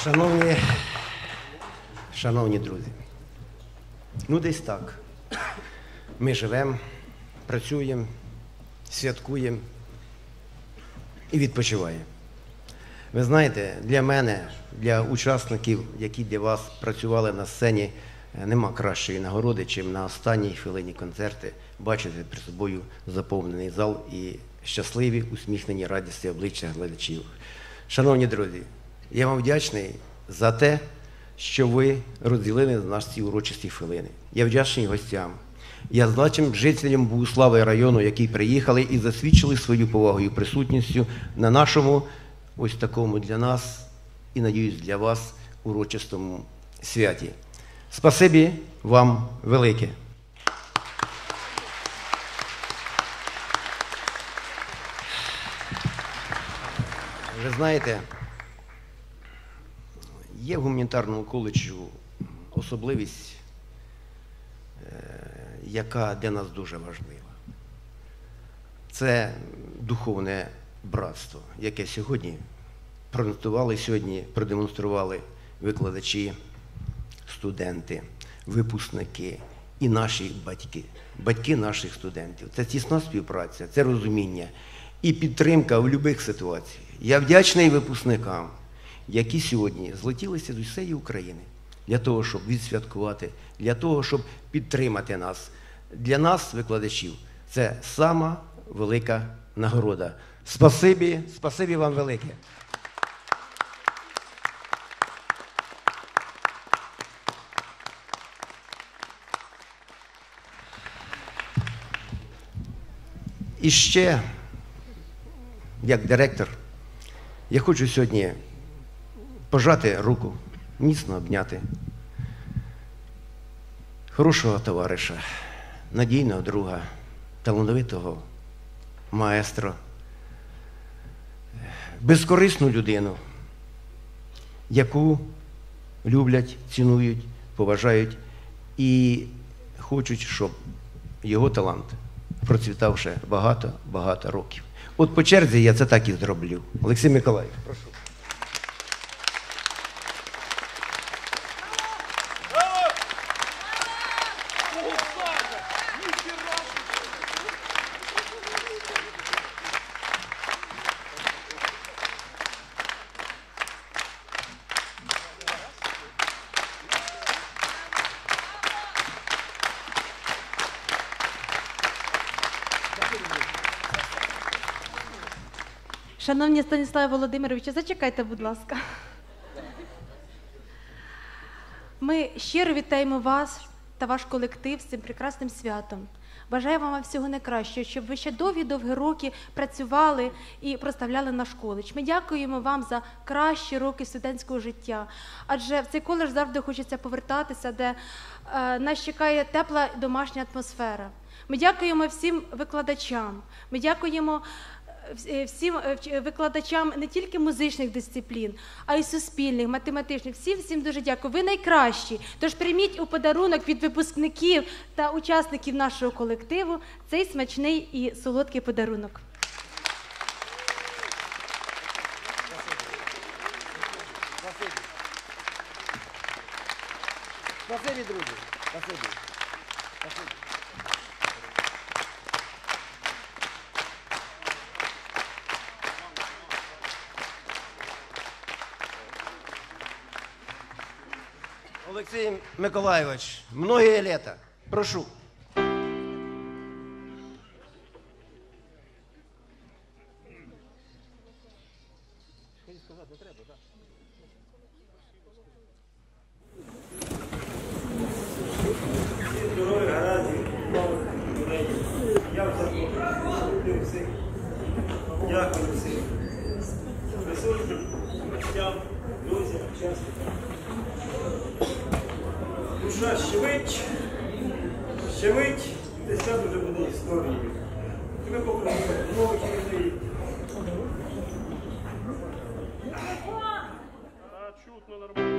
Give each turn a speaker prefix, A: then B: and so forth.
A: Шановні друзі, ну десь так. Ми живемо, працюємо, святкуємо і відпочиваємо. Ви знаєте, для мене, для учасників, які для вас працювали на сцені, нема кращої нагороди, чим на останній хвилині концерту бачити перед собою заповнений зал і щасливі, усміхнені, радісні обличчя глядачів. Шановні друзі, я вам вдячний за те, що ви розділили нас ці урочисті хвилини. Я вдячний гостям. Я значим жителям Богуслава району, які приїхали і засвідчили свою повагу і присутністю на нашому, ось такому для нас і, надіюсь, для вас урочистому святі. Спасибі вам велике. Ви знаєте, є в гуманітарному коледжу особливість, яка для нас дуже важлива. Це духовне братство, яке сьогодні продемонстрували викладачі, студенти, випускники і наші батьки, батьки наших студентів. Це тісна співпраця, це розуміння і підтримка в будь-яких ситуаціях. Я вдячний випускникам, які сьогодні злетілися з усієї України для того, щоб відсвяткувати, для того, щоб підтримати нас. Для нас, викладачів, це сама велика нагорода. Спасибі, спасибі вам велике. І ще, як директор, я хочу сьогодні пожати руку, міцно обняти хорошого товариша, надійного друга, талановитого маестро, безкорисну людину, яку люблять, цінують, поважають і хочуть, щоб його талант процвітав ще багато років. От по черзі я це так і зроблю. Олексій Миколаївич, прошу.
B: Шановні Станіславе Володимировичу, зачекайте, будь ласка. Ми щиро вітаємо вас та ваш колектив з цим прекрасним святом. Бажаємо вам всього найкращого, щоб ви ще довгі-довгі роки працювали і прославляли наш коледж. Ми дякуємо вам за кращі роки студентського життя, адже в цей коледж завжди хочеться повертатися, де нас чекає тепла домашня атмосфера. Ми дякуємо всім викладачам, ми дякуємо всім викладачам не тільки музичних дисциплін, а й суспільних, математичних. Всім дуже дякую. Ви найкращі. Тож прийміть у подарунок від випускників та учасників нашого колективу цей смачний і солодкий подарунок.
A: Спасибі, друзі. Спасибі. Спасибі. Олексій Миколаївич, многие лета. Прошу.
C: Дякую всім присутнім, гостям, друзям, учасникам. Душа щемить, десь час вже буде історією. І ми покажемо нових людей. Чутно, нормально.